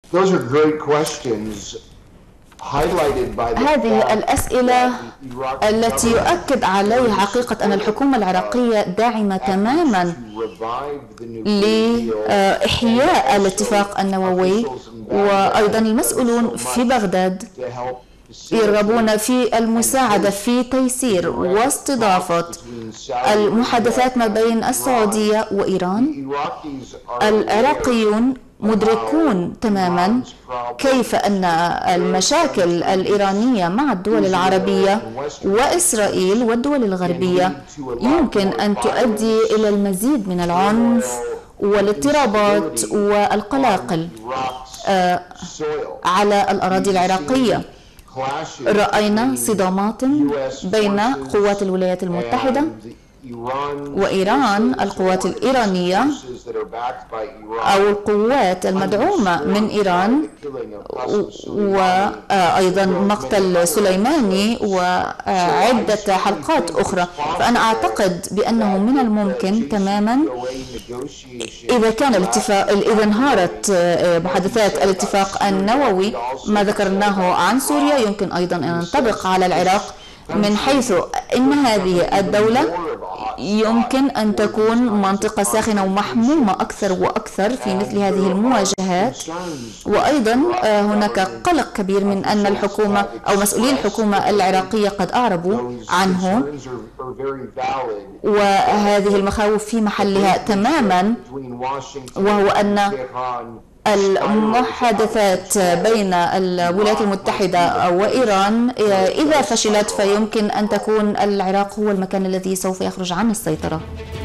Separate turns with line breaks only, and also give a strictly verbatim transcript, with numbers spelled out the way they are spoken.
هذه الأسئلة التي يؤكد عليها حقيقة أن الحكومة العراقية داعمة تماما لإحياء الاتفاق النووي، وأيضا المسؤولون في بغداد يرغبون في المساعدة في تيسير واستضافة المحادثات ما بين السعودية وإيران. العراقيون مدركون تماما كيف أن المشاكل الإيرانية مع الدول العربية وإسرائيل والدول الغربية يمكن أن تؤدي إلى المزيد من العنف والاضطرابات والقلاقل على الأراضي العراقية. رأينا صدامات بين قوات الولايات المتحدة وإيران، القوات الإيرانية أو القوات المدعومة من إيران، وأيضا مقتل سليماني وعدة حلقات أخرى. فأنا أعتقد بأنه من الممكن تماما إذا كان الاتفاق إذا انهارت محادثات الاتفاق النووي، ما ذكرناه عن سوريا يمكن أيضا أن ينطبق على العراق، من حيث أن هذه الدولة يمكن أن تكون منطقة ساخنة ومحمومة أكثر وأكثر في مثل هذه المواجهات. وأيضا هناك قلق كبير من أن الحكومة أو مسؤولي الحكومة العراقية قد أعربوا عنه، وهذه المخاوف في محلها تماما، وهو أن المحادثات بين الولايات المتحدة وإيران إذا فشلت فيمكن أن تكون العراق هو المكان الذي سوف يخرج عن السيطرة.